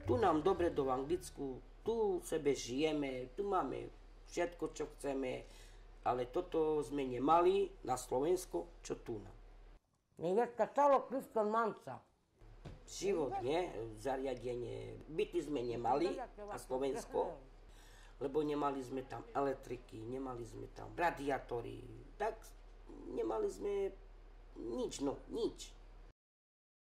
Tu nám dobre do Anglicku, tu sebe žijeme, tu máme všetko, čo chceme, ale toto sme nemali na Slovensku, čo tu na. Невестка стала Крistol Manca. Život, nie? Zariadenie. Byty sme nemali na Slovensku, lebo nemali sme tam elektriky, nemali sme tam radiátory, tak nemali sme nič, no nič.